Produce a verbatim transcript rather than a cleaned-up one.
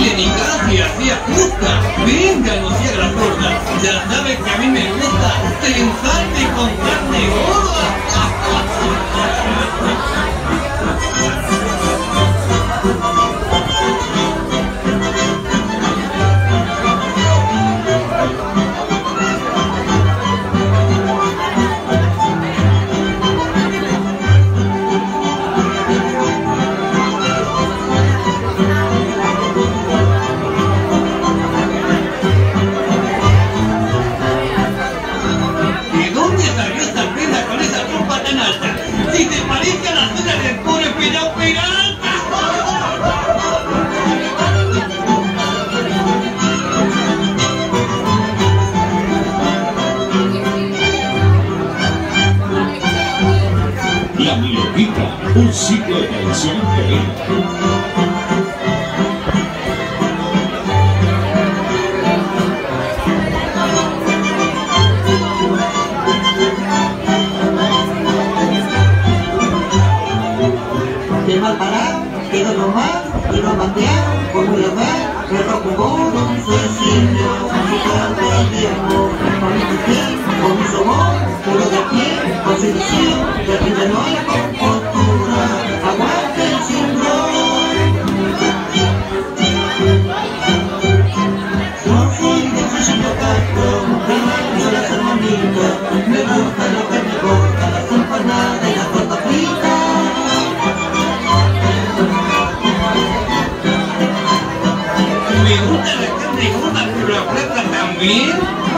Lenicracia, hacía justa. Venga, no sea grasota. Ya sabes que a mí me gusta trenzarte con carne gorda. Si te parece a la zona del pobre Pirao Peralta. La Milonguita, un ciclo de canción increíble. De mal parado, quedó nomás, y no bandeado, como la mar, pero jugó don Cecilio, con su canto al tiempo, con mi piel, con mi somos, puro de pie, con su ilusión, de aquí ya no hay compostura, aguante el síndrome. Yo soy de Cecilio Castro, de Marcos las hermanitas, me gusta lo que me gusta, las empanadas y las tortas fritas. Me gusta la carne gorda, pero la plata también.